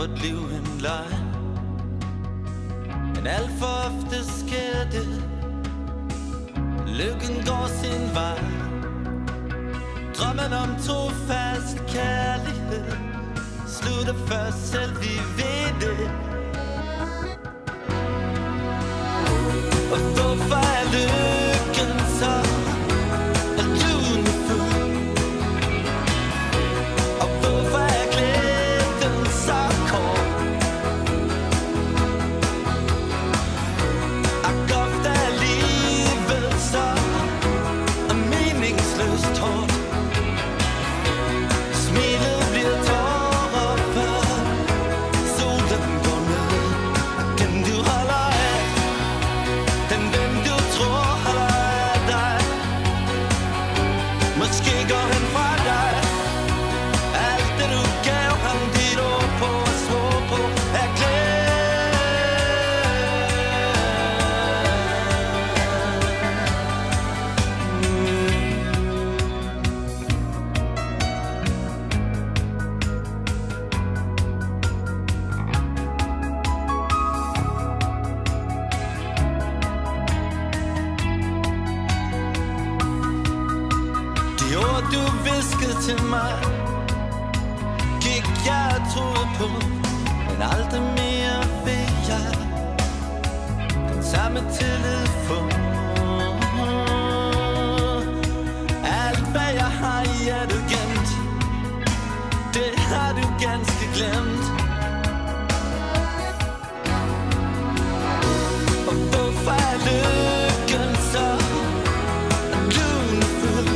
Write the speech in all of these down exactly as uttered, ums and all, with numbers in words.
vort liv en leg. Men alt for ofte sker det, lykken går sin vej. Drømmen om trofast kærlighed slutter først, selv vi ved det. Og hvorfor er lykken så lunefuld? Og hvorfor er glæden så kort? Og ofte er livet så meningsløst hårdt. Smilet bliver tårer før solen går ned. Den du holder af, den hvem du tror holder af dig, måske går han fra dig. Alt det du gav ham dit ord på og svor på er glemt. De ord du viskede til mig, gik jeg og troede på, men aldrig mere vil jeg den samme tillid få. Alt hvad jeg har i er du gemt, det har du ganske glemt. Og hvorfor er lykken så lunefuld?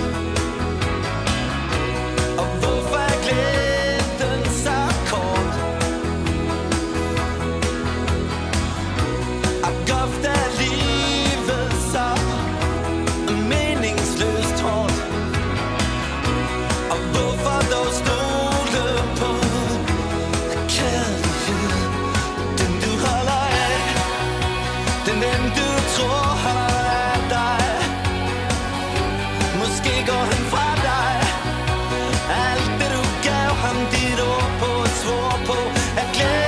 Og hvorfor er glæden så kort? Og ofte er livet så meningsløst hårdt. Og hvorfor dog stole på kærlighed, den du holder af, den hvem du tror holder af dig, måske går han fra dig. Alt det du gav ham dit ord på og svor på er glemt.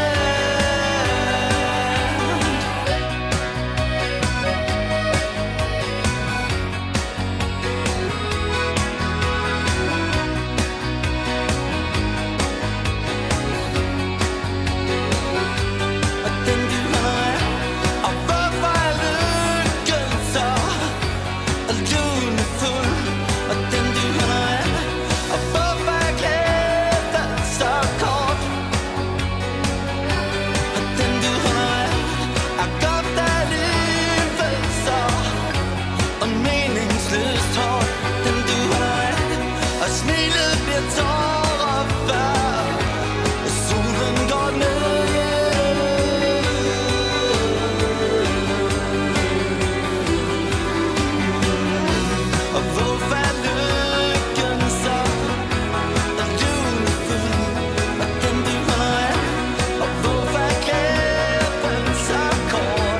Og den du holder af, og hvorfor er lykken så lunefuld? Og den du holder af, og hvorfor er glæden så kort? Og den du holder af, og ofte er livet så meningsløst hårdt. Den du holder af, og smilet bliver tårer før solen går ned. Og hvorfor er lykken så lunefuld? Og den du holder af, og hvorfor er glæden så kort?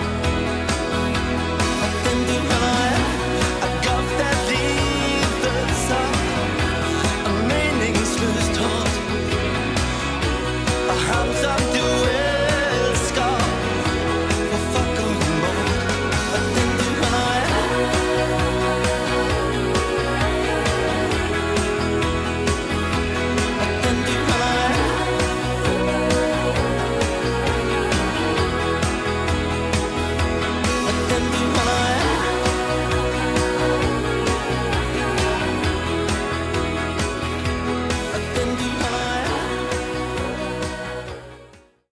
Og den du holder af, og ofte er livet så meningsløst hårdt. Og ham som